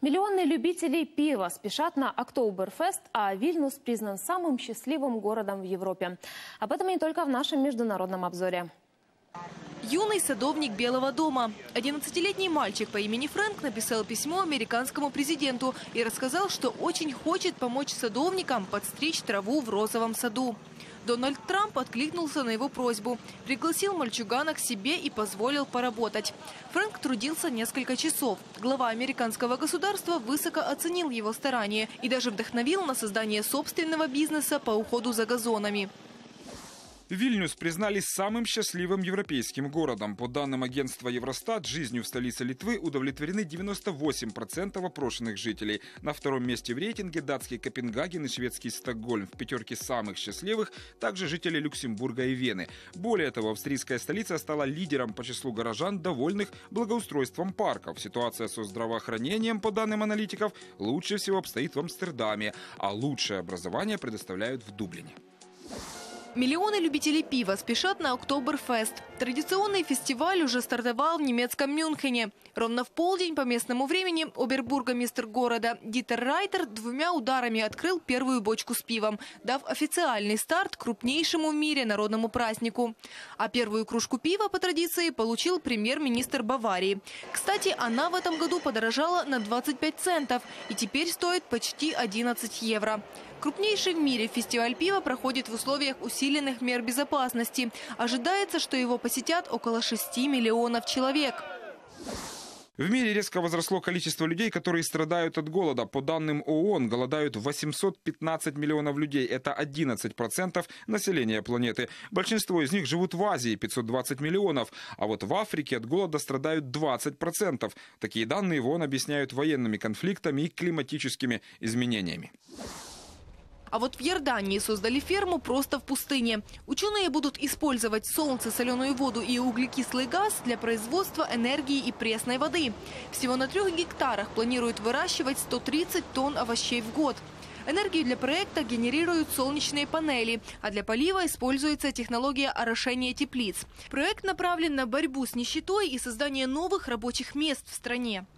Миллионы любителей пива спешат на Октоберфест, а Вильнюс признан самым счастливым городом в Европе. Об этом не только в нашем международном обзоре. Юный садовник Белого дома. 11-летний мальчик по имени Фрэнк написал письмо американскому президенту и рассказал, что очень хочет помочь садовникам подстричь траву в розовом саду. Дональд Трамп откликнулся на его просьбу, пригласил мальчугана к себе и позволил поработать. Фрэнк трудился несколько часов. Глава американского государства высоко оценил его старания и даже вдохновил на создание собственного бизнеса по уходу за газонами. Вильнюс признали самым счастливым европейским городом. По данным агентства Евростат, жизнью в столице Литвы удовлетворены 98% опрошенных жителей. На втором месте в рейтинге датский Копенгаген и шведский Стокгольм. В пятерке самых счастливых также жители Люксембурга и Вены. Более того, австрийская столица стала лидером по числу горожан, довольных благоустройством парков. Ситуация со здравоохранением, по данным аналитиков, лучше всего обстоит в Амстердаме, а лучшее образование предоставляют в Дублине. Миллионы любителей пива спешат на Октоберфест. Традиционный фестиваль уже стартовал в немецком Мюнхене. Ровно в полдень по местному времени обербургомистр города Дитер Райтер 2 ударами открыл первую бочку с пивом, дав официальный старт крупнейшему в мире народному празднику. А первую кружку пива по традиции получил премьер-министр Баварии. Кстати, она в этом году подорожала на 25 центов и теперь стоит почти 11 евро. Крупнейший в мире фестиваль пива проходит в условиях усиленных мер безопасности. Ожидается, что его посетят около 6 миллионов человек. В мире резко возросло количество людей, которые страдают от голода. По данным ООН, голодают 815 миллионов людей. Это 11% населения планеты. Большинство из них живут в Азии, 520 миллионов. А вот в Африке от голода страдают 20%. Такие данные в ООН объясняют военными конфликтами и климатическими изменениями. А вот в Иордании создали ферму просто в пустыне. Ученые будут использовать солнце, соленую воду и углекислый газ для производства энергии и пресной воды. Всего на 3 гектарах планируют выращивать 130 тонн овощей в год. Энергию для проекта генерируют солнечные панели, а для полива используется технология орошения теплиц. Проект направлен на борьбу с нищетой и создание новых рабочих мест в стране.